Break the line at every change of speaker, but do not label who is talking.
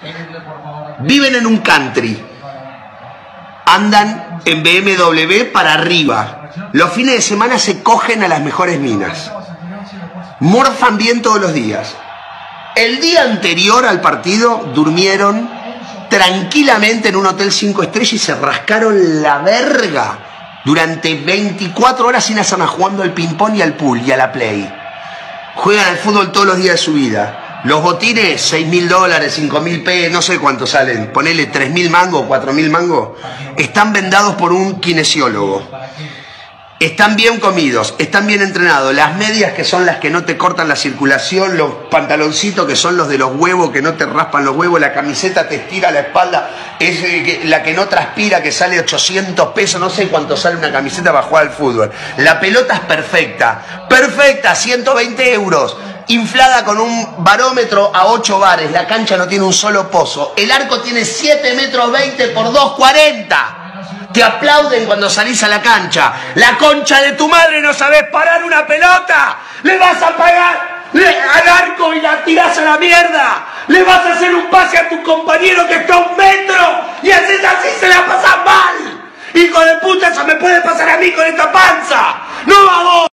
Viven en un country. Andan en BMW para arriba. Los fines de semana se cogen a las mejores minas. Morfan bien todos los días. El día anterior al partido durmieron tranquilamente en un hotel 5 estrellas y se rascaron la verga durante 24 horas sin hacer nada, jugando al ping-pong y al pool y a la play. Juegan al fútbol todos los días de su vida. Los botines, $6.000, 5.000 pesos, no sé cuánto salen. Ponele 3.000 mangos, 4.000 mangos. Están vendados por un kinesiólogo. Están bien comidos, están bien entrenados. Las medias, que son las que no te cortan la circulación, los pantaloncitos, que son los de los huevos, que no te raspan los huevos, la camiseta te estira la espalda, es la que no transpira, que sale 800 pesos, no sé cuánto sale una camiseta para jugar al fútbol. La pelota es perfecta, perfecta, 120 euros, inflada con un barómetro a 8 bares, la cancha no tiene un solo pozo, el arco tiene 7,20 metros por 2,40. Te aplauden cuando salís a la cancha. La concha de tu madre, no sabés parar una pelota. Le vas a pagar al arco y la tirás a la mierda. Le vas a hacer un pase a tu compañero que está a 1 metro y haces así, se la pasás mal. Hijo de puta, eso me puede pasar a mí con esta panza. No a vos.